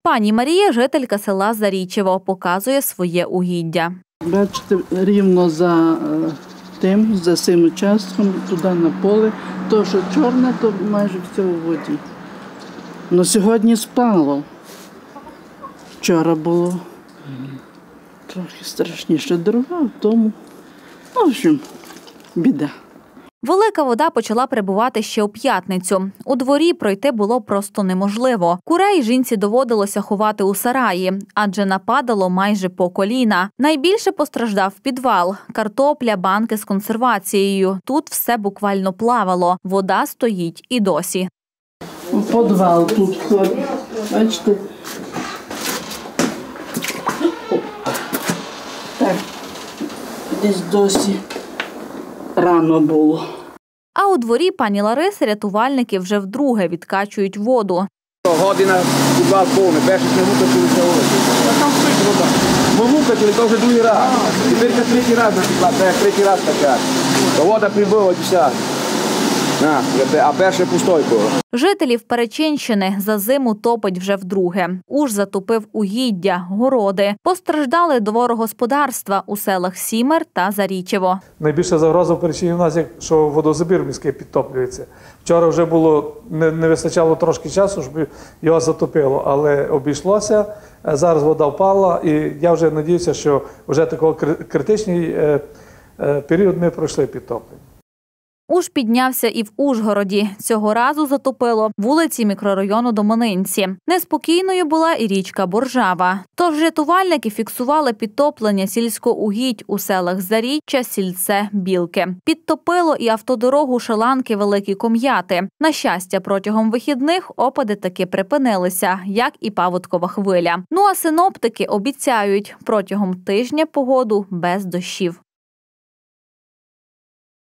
Пані Марія – жителька села Зарічево, показує своє угіддя. Бачите, рівно за цим участком, туди на поле. То, що чорне, то майже все у воді. Но сьогодні спало. Вчора було трохи страшніше дорога, в тому, в общем, біда. Велика вода почала прибувати ще у п'ятницю. У дворі пройти було просто неможливо. Курей жінці доводилося ховати у сараї, адже нападало майже по коліна. Найбільше постраждав підвал – картопля, банки з консервацією. Тут все буквально плавало. Вода стоїть і досі. Підвал тут ходить. Бачите? Так, десь досі рано було. А у дворі пані Лариси рятувальники вже вдруге відкачують воду. Година підвал повний, перших не вукатилися воду. А там стоїть вода. Ми вукатили, то вже другий раз. Тепер третій раз на підвал, третій раз качати. То вода прибила вся. А перше пустой було. Жителів Перечинщини за зиму топить вже вдруге. Уж затопив угіддя, городи. Постраждали дворогосподарства у селах Сімер та Зарічево. Найбільша загроза в Перечині в нас, що водозабір міський підтоплюється. Вчора вже було, не вистачало трошки часу, щоб його затопило, але обійшлося. Зараз вода впала і я вже сподіваюся, що вже такий критичний період ми пройшли підтоплення. Уж піднявся і в Ужгороді. Цього разу затопило вулиці мікрорайону Доманинці. Неспокійною була і річка Боржава. Тож рятувальники фіксували підтоплення сільського угідь у селах Заріччя, Сільце, Білки. Підтопило і автодорогу Шаланки-Великі Ком'яти. На щастя, протягом вихідних опади таки припинилися, як і паводкова хвиля. Ну а синоптики обіцяють, протягом тижня погоду без дощів.